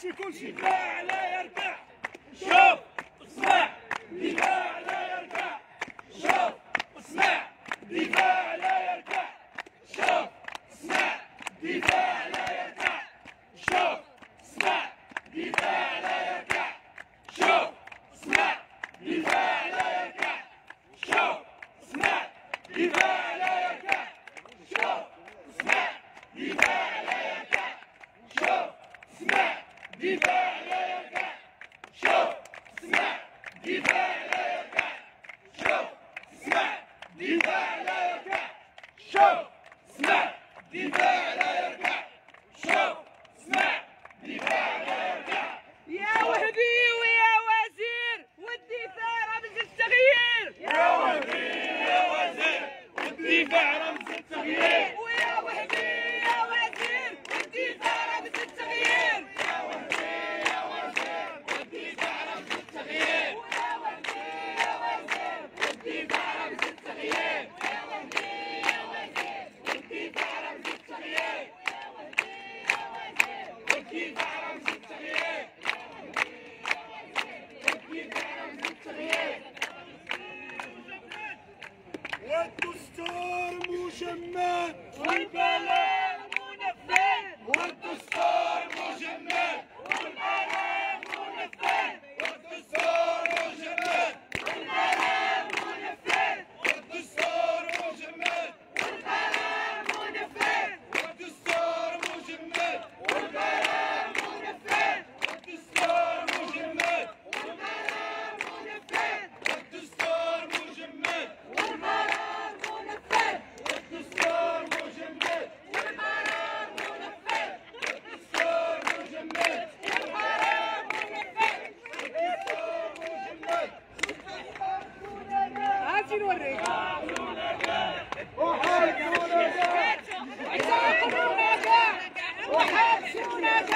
كلشي دفاع لا يركع. شوف اسمع دفاع لا يركع. شوف اسمع دفاع لا يركع. شوف اسمع دفاع لا يركع. شوف اسمع دفاع لا يركع. شوف اسمع دفاع لا يركع. شوف اسمع دفاع لا يركع. شوف اسمع دفاع لا يركع. شوف اسمع دفاع لا يركع. شوف اسمع دفاع لا يركع. شوف اسمع دفاع لا يركع. شوف اسمع دفاع لا يركع. شوف اسمع دفاع لا يركع. يا وهبي ويا وزير والدفاع رمز التغيير. يا وهبي يا وزير والدفاع رمز التغيير. ويا وهبي يا وزير والدفاع رمز التغيير. يا وهبي يا وزير والدفاع رمز التغيير. ويا وهبي يا وزير والدفاع رمز التغيير. يا وهبي يا وزير والدفاع رمز التغيير. يا وهبي يا وزير والدفاع رمز التغيير. والدفاع رمز التغيير. والدستور مجمد والبلاغ منفذ. والدستور مجمد والبلاغ منفذ. والدستور مجمد والبلاغ منفذ. والدستور مجمد والبلاغ منفذ. والدستور مجمد والبلاغ منفذ. والدستور مجمد والبلاغ منفذ. والدستور مجمد والبلاغ منفذ. والدستور مجمد والبلاغ منفذ. والدستور مجمد والبلاغ منفذ. هاتي نوريك. وحابسونك وحابسونك.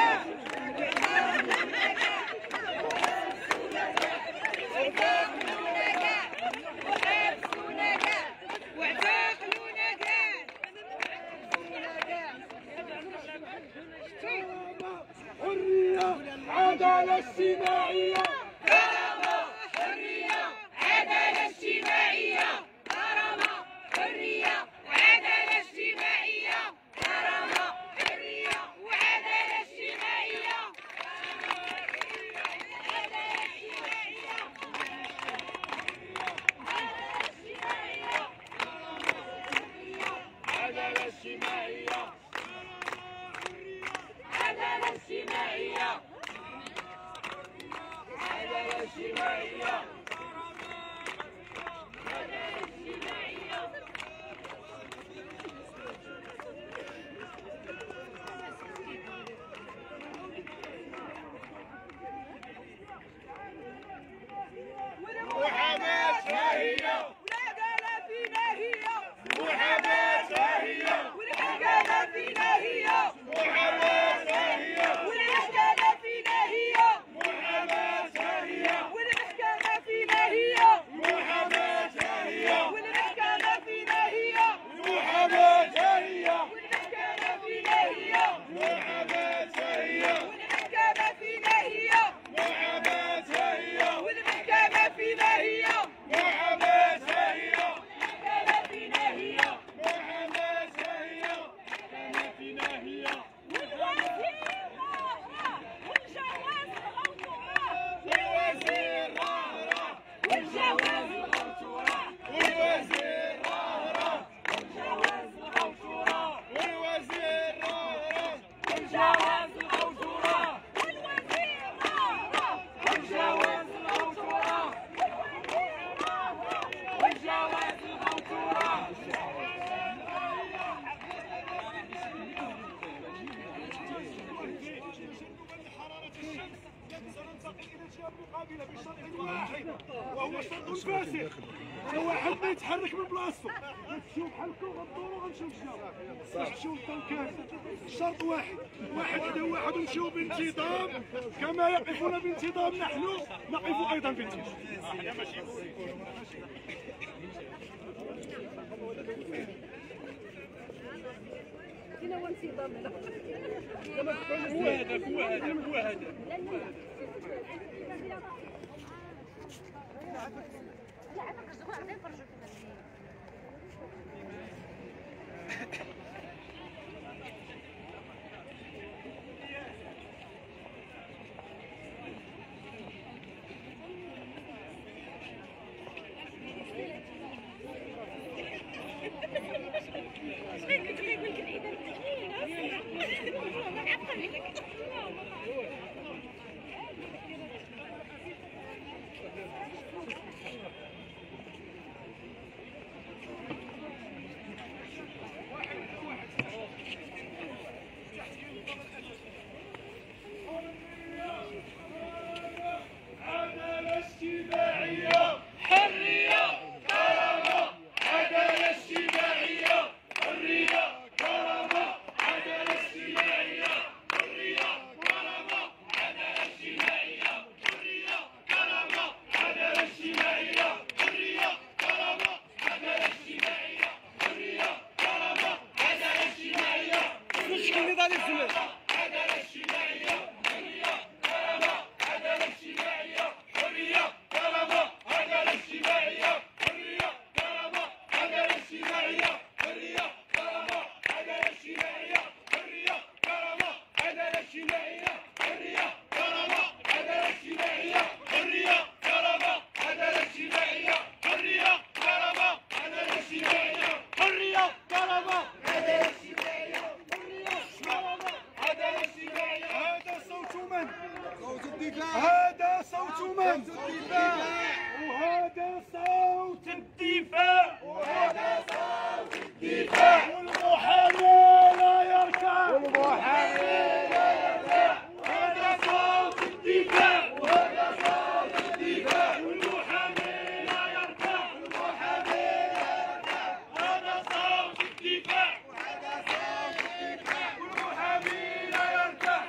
حرية عدالة اجتماعية. كرامة حرية عدالة اجتماعية. كرامة حرية وعدالة اجتماعية. كرامة حرية وعدالة اجتماعية. عدالة اجتماعية. عدالة اجتماعية. عدالة اجتماعية. محاماة ها هي. والعدالة فينا هي. محاماة ها هي. والعدالة فينا هي. محاماة ها هي. والمحكمة فينا هي. محاماة ها هي. والمحكمة فينا هي. محاماة ها هي. والمحكمة فينا هي. محاماة ها هي. والمحكمة فينا هي. محاماة ها هي. والمحكمة فينا هي. محاماة ها هي. والمحكمة فينا هي. محاماة ها هي. والمحكمة فينا هي. محاماة ها هي. محاماة فينا هي. والوزير والجواز الغوتورة. والوزير راه والجواز الغوتورة. والوزير راه والجواز الغوتورة. والوزير والجواز الغوتورة. والجواز الغوتورة. سننتقل الى الجهه المقابله بشرط واحد وهو شرط فاسد. لو واحد ما يتحرك من بلاصتو غتمشيو بحالكم غدوروا غنمشيو للشارع. غنمشيو للطنكات. شرط واحد حدا واحد ونمشيو بانتظام كما يقفون بانتظام نحن نقف ايضا بانتظام. هذا صوت من؟ وهذا صوت الدفاع. وهذا صوت الدفاع. والمحامي لا يركع. والمحامي لا يركع. وهذا صوت الدفاع. وهذا صوت الدفاع. والمحامي لا يركع. والمحامي لا يركع. هذا صوت الدفاع. وهذا صوت الدفاع. والمحامي لا يركع.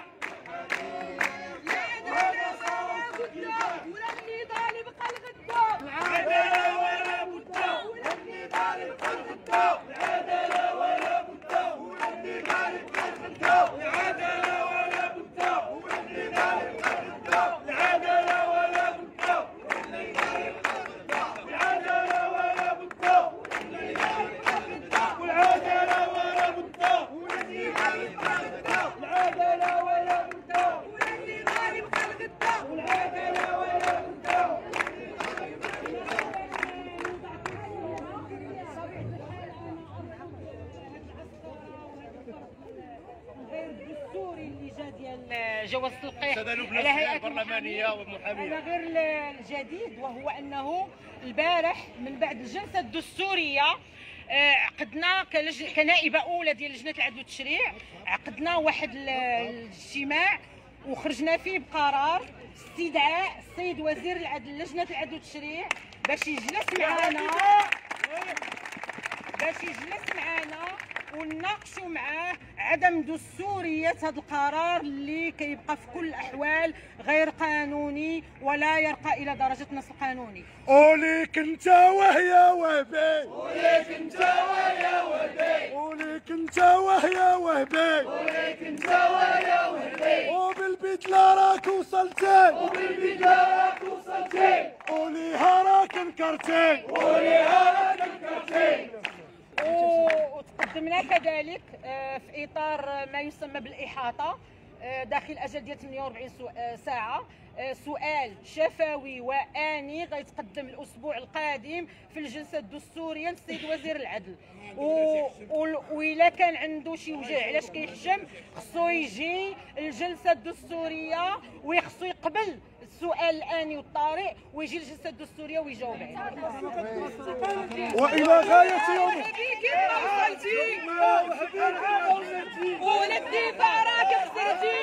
العدالة ولا بد. العدالة ولا بد. العدالة ولا بد. العدالة ولا بد. العدالة ولا بد. والعدالة ولا بد. العدالة ولا بد. والعدالة ولا بد. الدستوري اللي جا ديال جواز التلقيح على هيئة البرلمانية والمحامية. أنا غير الجديد وهو أنه البارح من بعد الجلسة الدستورية عقدنا كنائبة أولى ديال لجنة العدل والتشريع، عقدنا واحد الاجتماع وخرجنا فيه بقرار استدعاء السيد وزير العدل لجنة العدل والتشريع باش يجلس معنا ونناقشوا معاه عدم دستورية هذا القرار اللي كيبقى في كل الأحوال غير قانوني ولا يرقى إلى درجة النص القانوني. أوليك أنت وهي وهبي. أوليك أنت وهي وهبي. أوليك أنت وهي وهبي. أوليك أنت وهي وهبي. وبالبدلة راك وصلتي. وبالبدلة راك وصلتي. وليها راك انكرتي. وليها راك انكرتي. وتقدمنا كذلك في اطار ما يسمى بالاحاطه داخل اجل ديال 48 ساعه سؤال شفوي واني غيتقدم الاسبوع القادم في الجلسه الدستوريه للسيد وزير العدل، وإلا كان عنده شي وجع علاش كيحشم خصو يجي الجلسه الدستوريه ويخصو يقبل السؤال الاني والطارئ ويجي الجلسه الدستوريه ويجاوب عليه. والى غايه يوم ولا الدفاع راك خسرتي.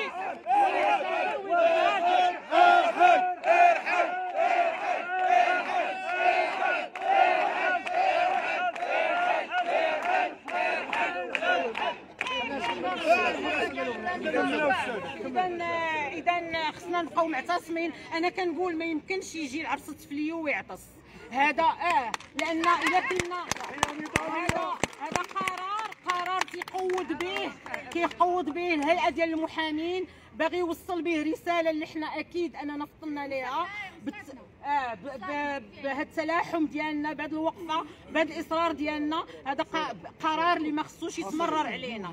اذا خصنا نبقاو معتصمين. انا كنقول ما يمكنش يجي العرس الطفليو ويعطس هذا لان الا كنا هذا قرار قرار كيقود به الهيئه ديال المحامين، باغي يوصل به رساله اللي حنا اكيد اننا فطنا ليها بهذا التلاحم ديالنا، بهذه الوقفه، بهذا الاصرار ديالنا. هذا قرار اللي ما خصوش يتمرر علينا،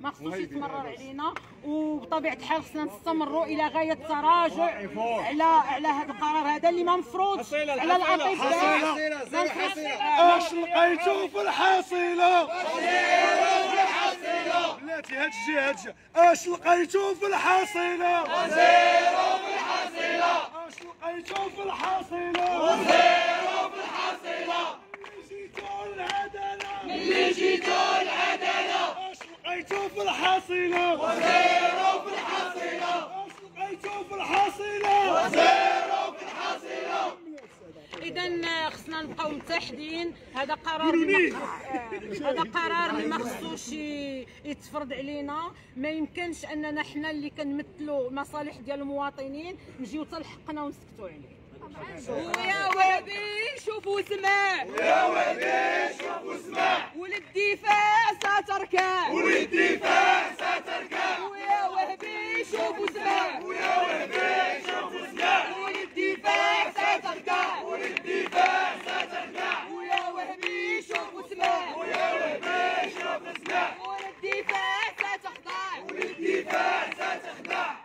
وبطبيعه الحال خصنا نستمروا الى غايه التراجع على هذا القرار هذا اللي ما مفروض على الاطباء. اش لقيتو في الحصيله؟ بلاتي هاد الجهه اش لقيتو في الحصيله؟ وزيرو في الحصيله، اش لقيتو في الحصيله؟ وزيرو في الحصيله، ملي جيتو العداله اش لقيتو في الحصيله؟ وزيرو في الحصيله، اش لقيتو في الحصيله؟ وزيرو في الحصيله. اذا خصنا نبقاو متحدين. هذا قرار اللي ما خصوش يتفرض علينا. ما يمكنش اننا حنا اللي كنمثلوا المصالح ديال المواطنين نجيو حتى لحقنا ونسكتوا عليه. ويا وهبي شوف واسمع، يا وهبي شوف واسمع، وللدفاع ستركع، وللدفاع ستركع. ويا وهبي شوف واسمع، ويا وهبي شوف واسمع، وللدفاع ستركع، وللدفاع ستركع. ويا وهبي شوف واسمع، ويا وهبي شوف واسمع، وللدفاع ستخضع، وللدفاع ستخضع.